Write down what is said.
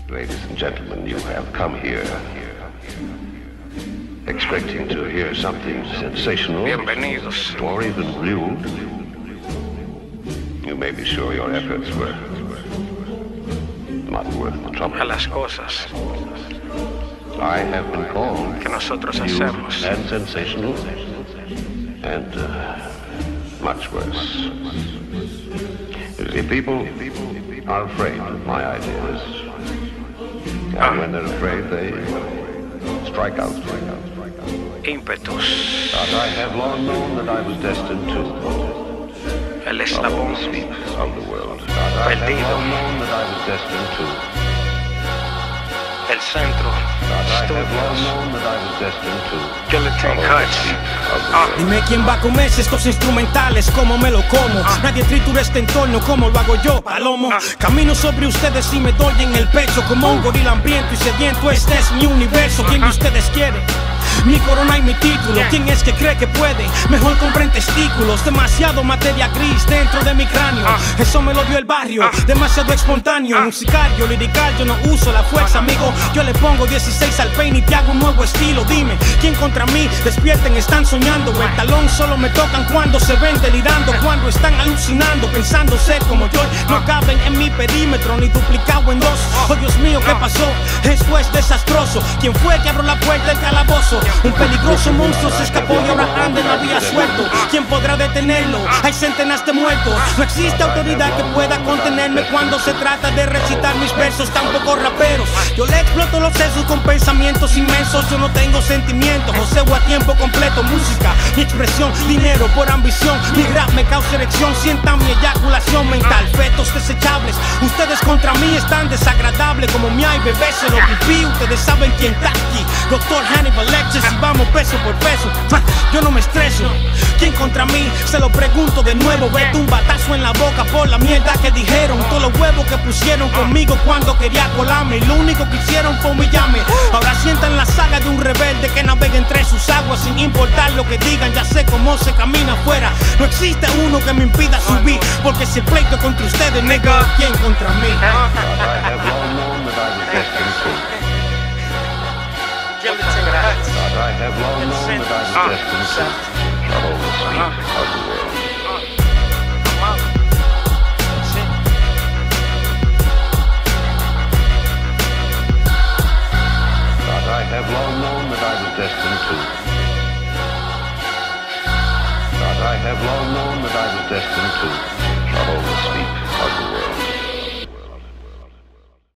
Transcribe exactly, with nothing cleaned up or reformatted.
Ladies and gentlemen, you have come here expecting to hear something sensational Bienvenidos. or even rude. You may be sure your efforts were not worth the trouble. A las cosas I have been called que nosotros rude hacemos. and sensational and uh, much worse. You see, people are afraid of my ideas. And when they're afraid, they strike out, strike out, strike out. Ímpetus. But I have long known that I was destined to El follow eslabón the speed of the world. But I have perdido. long known that I was destined to. El centro. But I have long Estudios. known that I was destined to Guillotine follow the Cuts. speed of the Ah. world. Dime quién va a comerse estos instrumentales, cómo me lo como. Nadie tritura este entorno como lo hago yo, Palomo. Camino sobre ustedes y me doy en el pecho como un gorila hambriento y sediento. Este es mi universo. ¿Quién de ustedes quiere? Mi corona y mi título. ¿Quién es que cree que puede? Mejor compren testículos. Demasiado materia gris dentro de mi cráneo. Eso me lo dio el barrio. Demasiado espontáneo. Un sicario lirical. Yo no uso la fuerza, amigo. Yo le pongo dieciséis al peine y te hago un nuevo estilo. Dime, ¿quién contra mí? Despierten, están soñando. El talón solo me tocan cuando se ven delirando. Cuando están alucinando, pensando ser como yo. No caben en mi perímetro ni duplicado en dos. Oh Dios mío, ¿qué pasó? Esto es desastroso. ¿Quién fue que abrió la puerta del calabozo? Un peligroso monstruo se escapó y ahora anda en la vía suelto. ¿Quién podrá detenerlo? Hay centenas de muertos. No existe autoridad que pueda contenerme cuando se trata de recitar mis versos, tampoco raperos. Yo le exploto los sesos con pensamientos inmensos. Yo no tengo sentimientos, joseo a tiempo completo. Música, mi expresión, dinero por ambición. Mi rap me causa erección, sientan mi eyaculación mental. Fetos desechables, ustedes contra mí están desagradables. Como mi ay bebé se lo pipí, ustedes saben quién está aquí. Doctor Hannibal Lecter, si vamos peso por peso. Yo no me estreso. ¿Quién contra mí? Se lo pregunto de nuevo. Vete un batazo en la boca por la mierda que dijeron. Todos los huevos que pusieron conmigo cuando quería colarme. Y lo único que hicieron fue humillarme. Ahora sientan la saga de un rebelde que navega entre sus aguas sin importar lo que digan. Ya sé cómo se camina afuera. No existe uno que me impida subir. Porque si el pleito es contra ustedes, nigga, ¿quién contra mí? But I have long known that I was destined to. But I have long known that I was destined to follow the speed of the world. But I have long known that I was destined to. But I have long known that I was destined to follow the speed of the world.